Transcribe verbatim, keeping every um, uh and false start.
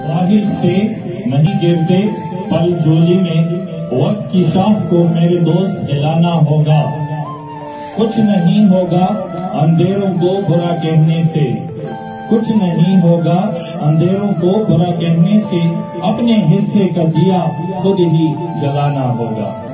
बाहर से नहीं गिरते पल जोली में, वक्त की शाख को मेरे दोस्त हिलाना होगा। कुछ नहीं होगा अंधेरों को बुरा कहने से, कुछ नहीं होगा अंधेरों को बुरा कहने से, अपने हिस्से का दिया खुद ही जलाना होगा।